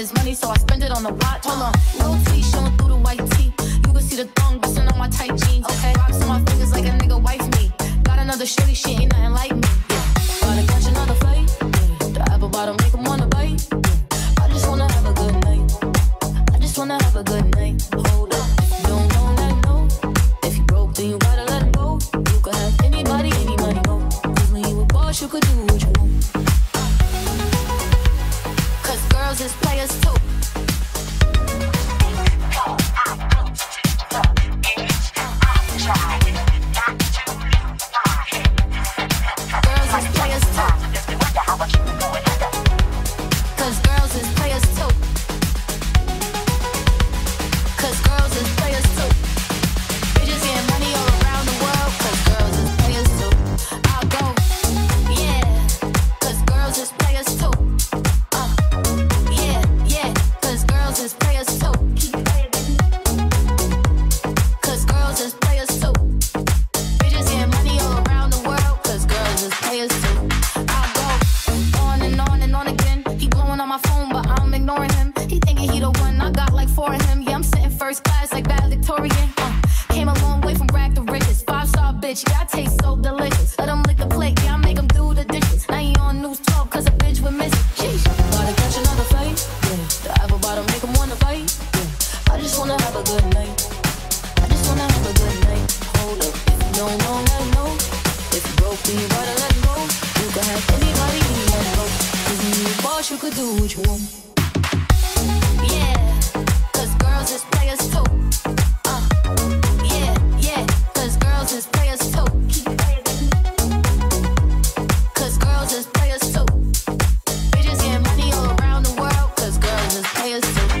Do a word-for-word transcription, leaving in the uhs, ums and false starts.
his money, so I spend it on the watch. Hold on, no T showing through the white tee. You can see the thong bustin' on my tight jeans. Okay, rocks on my fingers like a nigga wife me. Got another shorty, she ain't nothing like me. Yeah. Gotta catch another flight. Yeah. The apple bottom make him wanna bite. Yeah. I just wanna have a good night. I just wanna have a good night. Hold up, don't know, let him know. If you broke, then you gotta let him go. You could have anybody, any money, go. Cause when you a boss, you could do what you want. Cause girls is players too. Bitches getting money all around the world, cause girls is players too.